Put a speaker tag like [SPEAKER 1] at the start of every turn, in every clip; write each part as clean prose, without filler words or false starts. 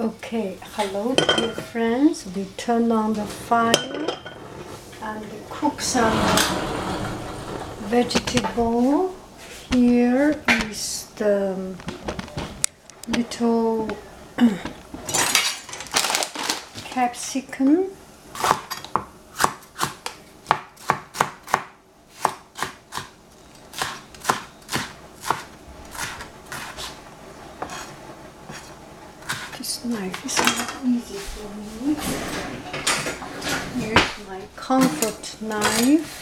[SPEAKER 1] Okay, hello dear friends. We turn on the fire and cook some vegetable. Here is the little capsicum. This knife is not easy for me. Here's my comfort knife.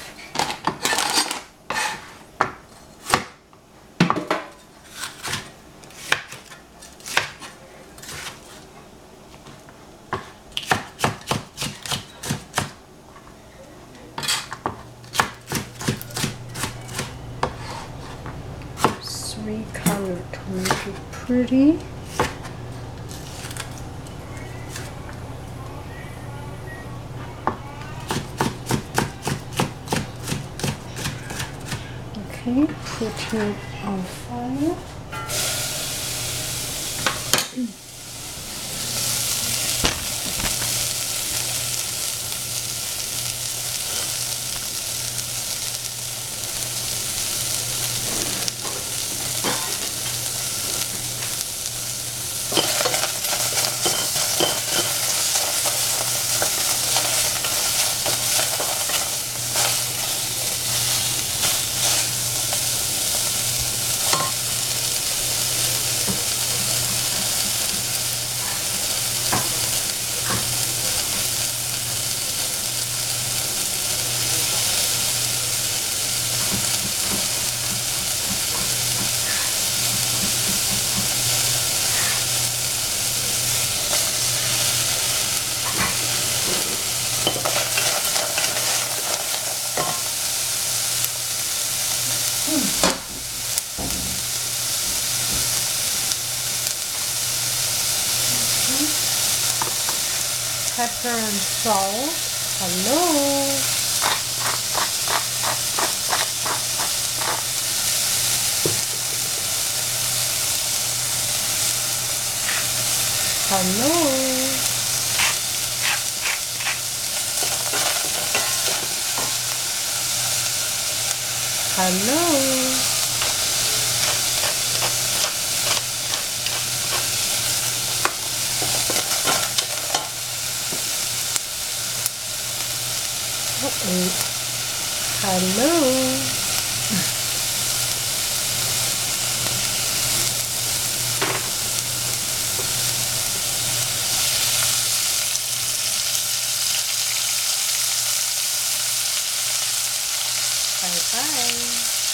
[SPEAKER 1] Three colors to make it pretty. Okay, put it on fire. Pepper and salt. Hello. Hello. Hello. Hello. Bye-bye.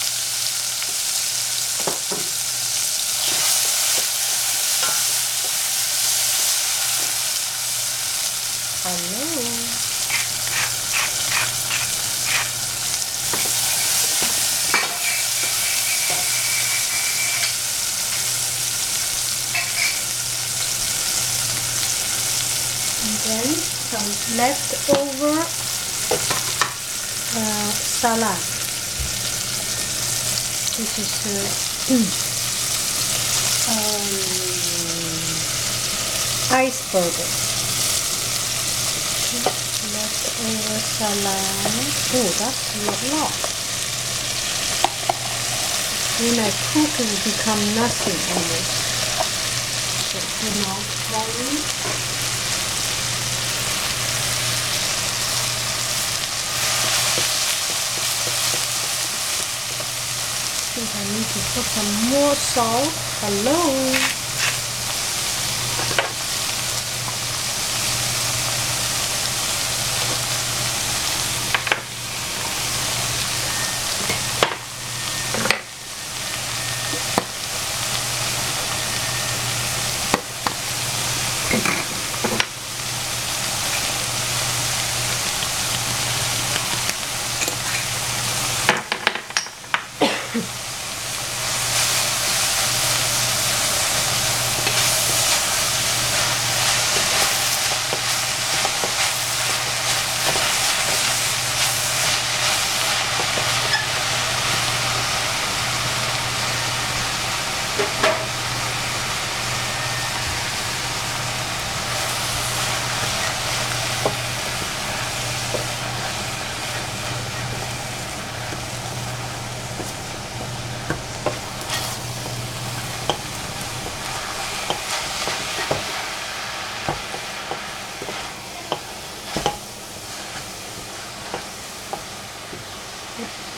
[SPEAKER 1] Hello. And then some leftover salad. This is iceberg. Leftover salad. Oh, that's a lot. When I cook, it will become nothing almost. So, sorry. I think I need to put some more salt. Hello.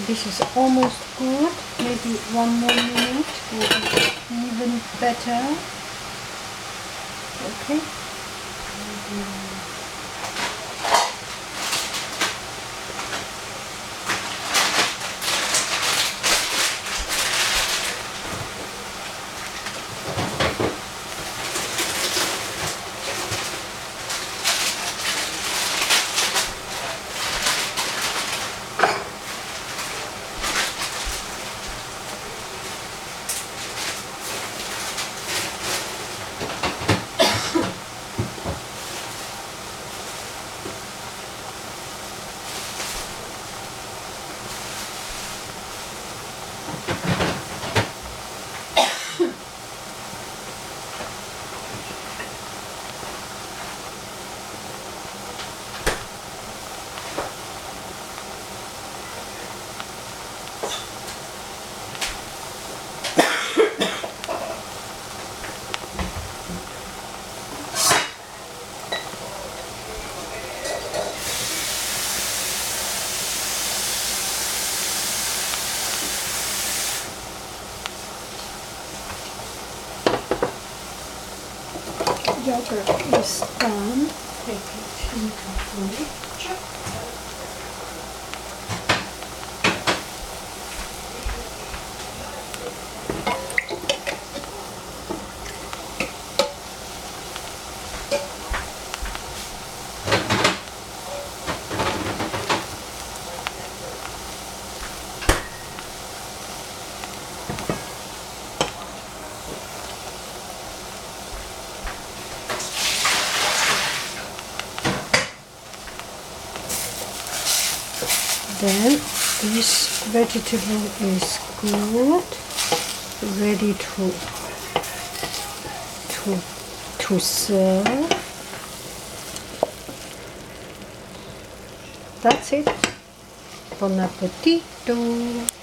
[SPEAKER 1] this is almost good. Maybe 1 more minute will be even better. Okay. Yogurt is done. Take it into the fridge. Then this vegetable is good, ready to serve. That's it. Bon appetito.